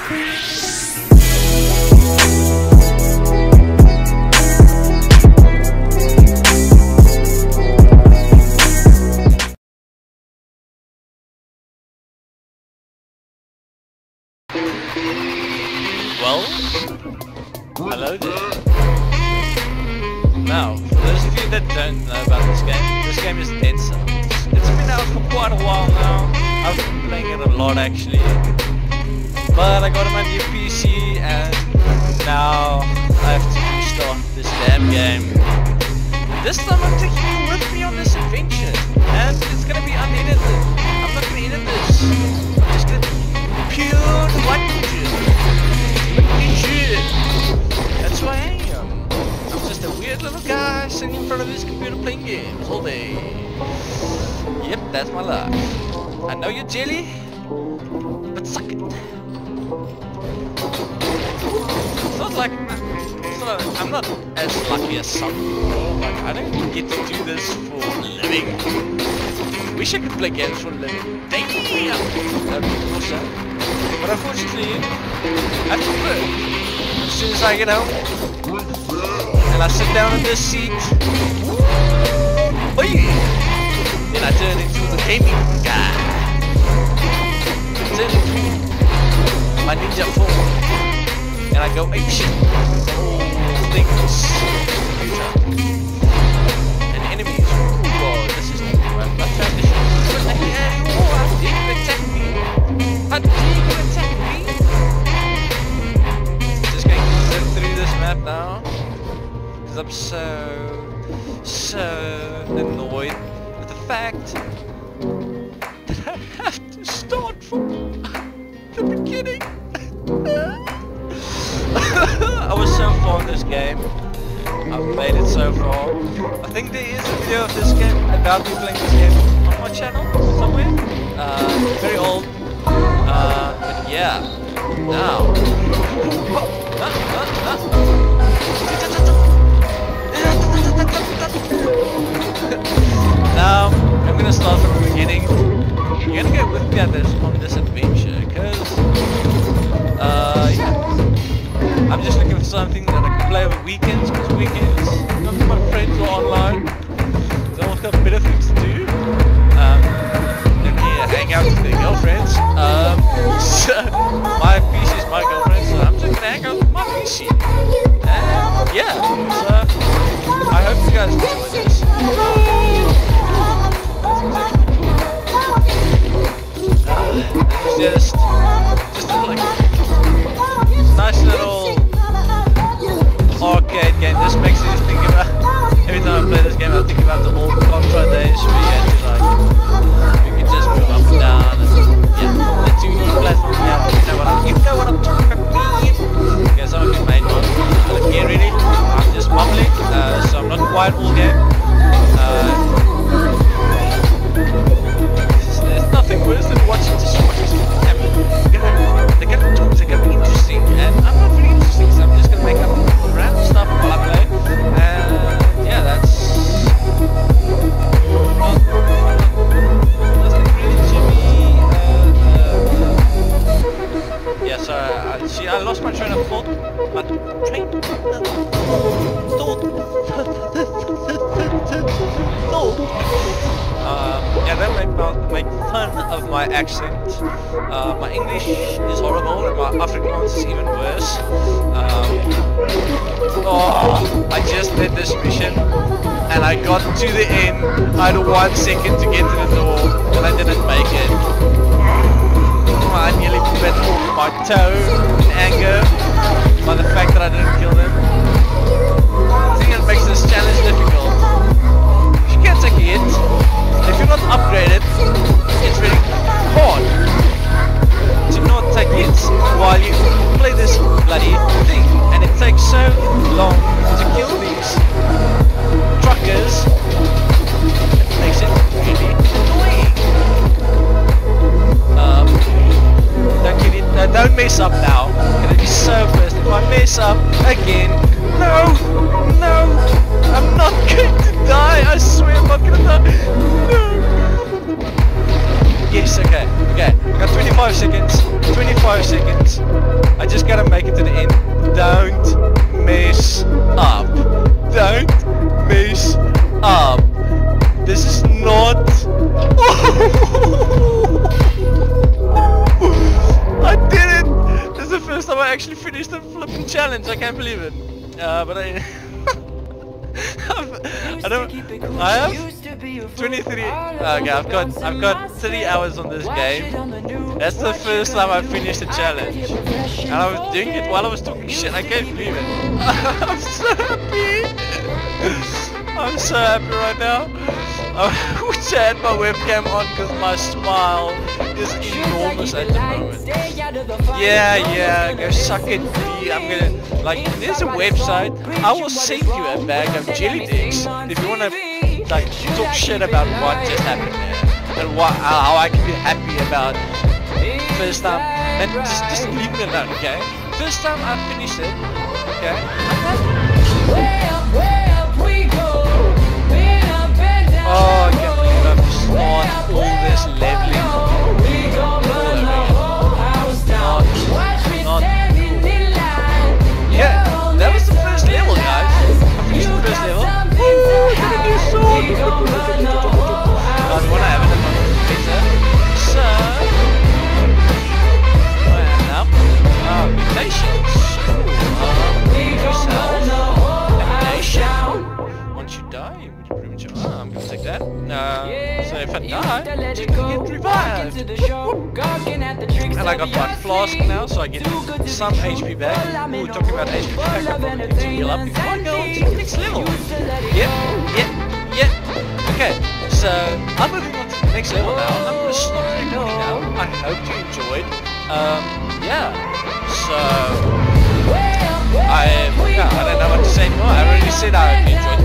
Well, hello there. Now, for those of you that don't know about this game is Deadcells. It's been out for quite a while now. I've been playing it a lot actually. But I got my new PC and now I have to restart this damn game. This time I'm taking you with me on this adventure. And it's gonna be unedited. I'm not gonna edit this. I'm just gonna pure white shit. That's who I am. I'm just a weird little guy sitting in front of this computer playing games all day. Yep, that's my life. I know you're jelly, but suck it. It's not like I'm not as lucky as some people. Like I don't get to do this for a living. Wish I could play games for a living. Damn, that'd be awesome. But unfortunately, I have to work. As soon as I get home, and I sit down in this seat, then I turn into the gaming guy. I turn into my ninja form, and I go apeshit. Things, and enemies. Whoa, this is not my transition. How dare you attack me? How dare you attack me? Just going to zip through this map now, because I'm so annoyed with the fact that I have to start from the beginning. I was so far in this game. I've made it so far. I think there is a video of this game about me playing this game on my channel somewhere. Very old. But yeah. Now. Now I'm gonna start from the beginning. You're gonna go with me on this adventure, cause yeah. I'm just looking for something that I can play over weekends, because weekends, none of my friends are online. They all have better things to do. They can hang out with their girlfriends. So my PC is my girlfriend, so I'm just gonna hang out with my PC. And yeah, so I hope you guys enjoy this. It's just like nice little arcade game. This makes me think about, every time I play this game I think about the old Contra days where you had to like, you can just move up and down and yeah, the 2D platform, yeah, you know what I'm talking about. Okay, some of you may not get ready, I'm just mumbling, so I'm not quiet all game. There's nothing worse than watching just watching they're gonna talk, they're gonna be interesting, and I'm not really interesting, so I'm just gonna make up random stuff while I play, and yeah, that's nothing really to me. Yeah, so see, I lost my train of thought, yeah, that make fun of my accent. My English is horrible and my Afrikaans is even worse. I just did this mission and I got to the end. I had 1 second to get to the door and I didn't make it. I nearly bit off my toe in anger by the fact that I didn't kill them. The thing that makes this challenge difficult, you can't take a hit. If you're not upgraded, it's really hard to not take hits while you play this bloody thing. And it takes so long to kill these truckers, it makes it really annoying. Don't mess up now. I'm gonna be so pissed if I mess up again. No, I'm not going to die. I swear I'm not gonna die. No. Yes, okay. I got 25 seconds. 25 seconds. I just gotta make it to the end. Don't mess up. Don't mess up. This is not... I did it! This is the first time I actually finished the flipping challenge. I can't believe it. But I have 23. Okay, I've got 30 hours on this game. That's the first time I finished the challenge, and I was doing it while I was talking shit. I can't believe it. I'm so happy. I'm so happy right now. I wish I had my webcam on because my smile is enormous at the moment. Yeah, go suck it, B. I'm gonna, like, there's a website. I will send you a bag of jelly dicks if you wanna, like, talk shit about what just happened there and how I can be happy about first time. And just leave me alone, okay? First time I finished it, okay? Oh, I can't believe I have to start all this leveling all over again. Not cool. Yeah, that was the first level, guys. I finished the first level. Woo, did a new sword. We want to have it on the pizza. So, now, mutations. Once you die, you pretty much. I'm gonna take that. So if I die, you can get revived. And I got one flask now, so I get some HP back. Ooh, talking about HP back, I'm going to heal up before I go to the next level. Yep. Okay, so I'm moving on to the next level now. I'm gonna stop recording now. I hope you enjoyed. Yeah. So I don't know what to say more. I already said I hope you enjoyed.